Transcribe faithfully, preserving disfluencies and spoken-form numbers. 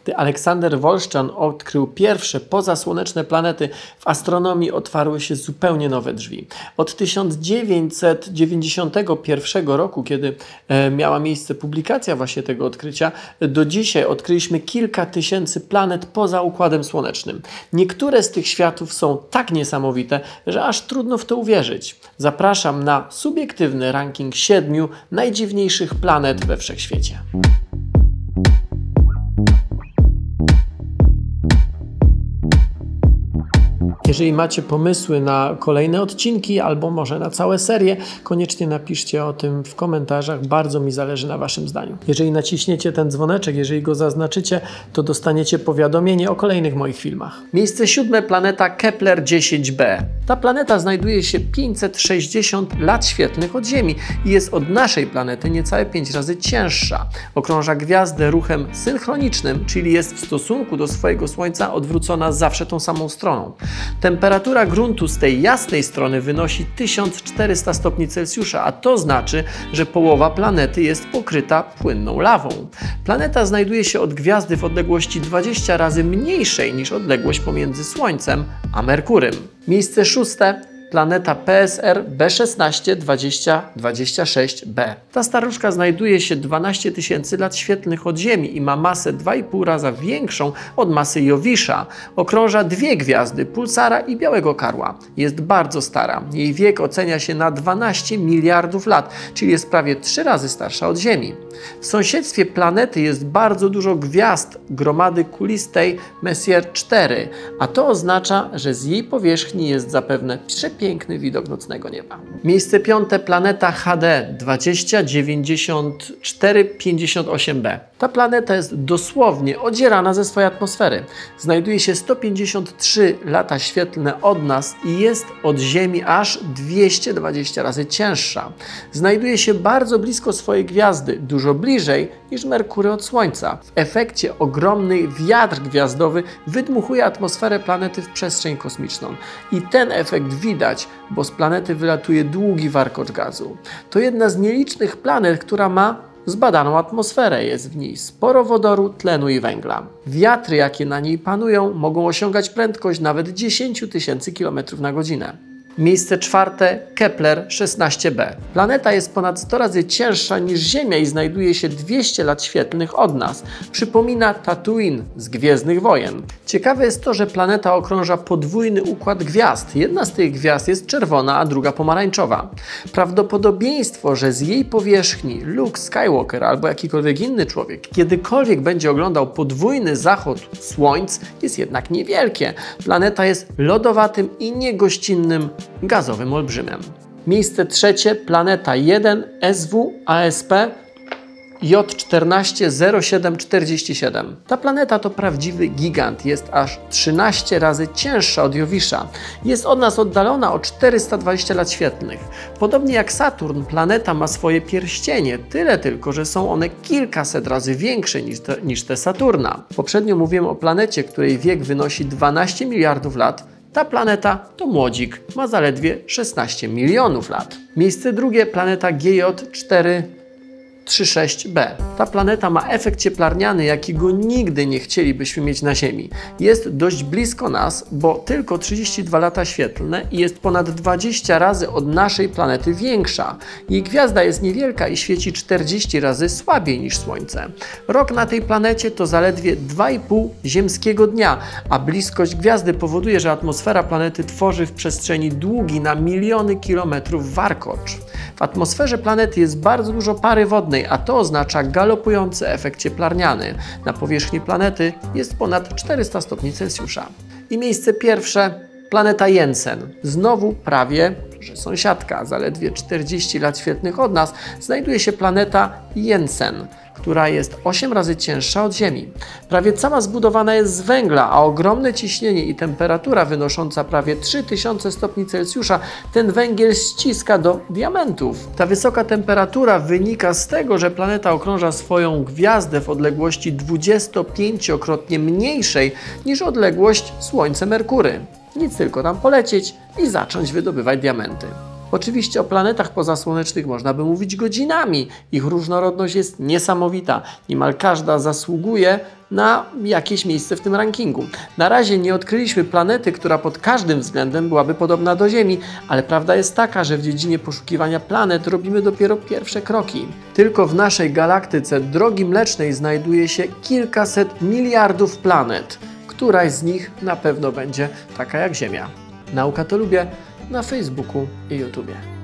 Gdy Aleksander Wolszczan odkrył pierwsze pozasłoneczne planety, w astronomii otwarły się zupełnie nowe drzwi. Od tysiąc dziewięćset dziewięćdziesiątego pierwszego roku, kiedy e, miała miejsce publikacja właśnie tego odkrycia, do dzisiaj odkryliśmy kilka tysięcy planet poza Układem Słonecznym. Niektóre z tych światów są tak niesamowite, że aż trudno w to uwierzyć. Zapraszam na subiektywny ranking siedmiu najdziwniejszych planet we wszechświecie. Jeżeli macie pomysły na kolejne odcinki albo może na całe serie, koniecznie napiszcie o tym w komentarzach. Bardzo mi zależy na waszym zdaniu. Jeżeli naciśniecie ten dzwoneczek, jeżeli go zaznaczycie, to dostaniecie powiadomienie o kolejnych moich filmach. Miejsce siódme, planeta Kepler dziesięć b. Ta planeta znajduje się pięćset sześćdziesiąt lat świetlnych od Ziemi i jest od naszej planety niecałe pięć razy cięższa. Okrąża gwiazdę ruchem synchronicznym, czyli jest w stosunku do swojego Słońca odwrócona zawsze tą samą stroną. Temperatura gruntu z tej jasnej strony wynosi tysiąc czterysta stopni Celsjusza, a to znaczy, że połowa planety jest pokryta płynną lawą. Planeta znajduje się od gwiazdy w odległości dwadzieścia razy mniejszej niż odległość pomiędzy Słońcem a Merkurym. Miejsce szóste. Planeta P S R B szesnaście dwadzieścia dwadzieścia sześć b. Ta staruszka znajduje się dwanaście tysięcy lat świetlnych od Ziemi i ma masę dwa i pół raza większą od masy Jowisza. Okrąża dwie gwiazdy, Pulsara i Białego Karła. Jest bardzo stara. Jej wiek ocenia się na dwanaście miliardów lat, czyli jest prawie trzy razy starsza od Ziemi. W sąsiedztwie planety jest bardzo dużo gwiazd gromady kulistej Messier cztery, a to oznacza, że z jej powierzchni jest zapewne przepiękny widok nocnego nieba. Miejsce piąte, planeta H D dwadzieścia dziewięćdziesiąt cztery pięćdziesiąt osiem b. Ta planeta jest dosłownie odzierana ze swojej atmosfery. Znajduje się sto pięćdziesiąt trzy lata świetlne od nas i jest od Ziemi aż dwieście dwadzieścia razy cięższa. Znajduje się bardzo blisko swojej gwiazdy, dużo bliżej niż Merkury od Słońca. W efekcie ogromny wiatr gwiazdowy wydmuchuje atmosferę planety w przestrzeń kosmiczną. I ten efekt widać, bo z planety wylatuje długi warkocz gazu. To jedna z nielicznych planet, która ma zbadaną atmosferę. Jest w niej sporo wodoru, tlenu i węgla. Wiatry, jakie na niej panują, mogą osiągać prędkość nawet dziesięć tysięcy kilometrów na godzinę. Miejsce czwarte, Kepler szesnaście b. Planeta jest ponad sto razy cięższa niż Ziemia i znajduje się dwieście lat świetlnych od nas. Przypomina Tatooine z Gwiezdnych Wojen. Ciekawe jest to, że planeta okrąża podwójny układ gwiazd. Jedna z tych gwiazd jest czerwona, a druga pomarańczowa. Prawdopodobieństwo, że z jej powierzchni Luke Skywalker albo jakikolwiek inny człowiek kiedykolwiek będzie oglądał podwójny zachód słońc, jest jednak niewielkie. Planeta jest lodowatym i niegościnnym gazowym olbrzymem. Miejsce trzecie, planeta jeden S W A S P J czternaście zero siedem czterdzieści siedem. Ta planeta to prawdziwy gigant, jest aż trzynaście razy cięższa od Jowisza. Jest od nas oddalona o czterysta dwadzieścia lat świetlnych. Podobnie jak Saturn, planeta ma swoje pierścienie, tyle tylko, że są one kilkaset razy większe niż te, niż te Saturna. Poprzednio mówiłem o planecie, której wiek wynosi dwanaście miliardów lat. Ta planeta to młodzik, ma zaledwie szesnaście milionów lat. Miejsce drugie, planeta G J cztery trzy sześć b. Ta planeta ma efekt cieplarniany, jakiego nigdy nie chcielibyśmy mieć na Ziemi. Jest dość blisko nas, bo tylko trzydzieści dwa lata świetlne i jest ponad dwadzieścia razy od naszej planety większa. Jej gwiazda jest niewielka i świeci czterdzieści razy słabiej niż Słońce. Rok na tej planecie to zaledwie dwa i pół ziemskiego dnia, a bliskość gwiazdy powoduje, że atmosfera planety tworzy w przestrzeni długi na miliony kilometrów warkocz. W atmosferze planety jest bardzo dużo pary wodnej, a to oznacza galopujący efekt cieplarniany. Na powierzchni planety jest ponad czterysta stopni Celsjusza. I miejsce pierwsze, planeta Jensen. Znowu prawie, że sąsiadka, zaledwie czterdzieści lat świetlnych od nas, znajduje się planeta Jensen, która jest osiem razy cięższa od Ziemi. Prawie cała zbudowana jest z węgla, a ogromne ciśnienie i temperatura wynosząca prawie trzy tysiące stopni Celsjusza ten węgiel ściska do diamentów. Ta wysoka temperatura wynika z tego, że planeta okrąża swoją gwiazdę w odległości dwudziestopięciokrotnie mniejszej niż odległość Słońce Merkury. Nic tylko tam polecieć i zacząć wydobywać diamenty. Oczywiście o planetach pozasłonecznych można by mówić godzinami. Ich różnorodność jest niesamowita. Niemal każda zasługuje na jakieś miejsce w tym rankingu. Na razie nie odkryliśmy planety, która pod każdym względem byłaby podobna do Ziemi, ale prawda jest taka, że w dziedzinie poszukiwania planet robimy dopiero pierwsze kroki. Tylko w naszej galaktyce Drogi Mlecznej znajduje się kilkaset miliardów planet. Któraś z nich na pewno będzie taka jak Ziemia. Nauka to lubię na Facebooku i YouTubie.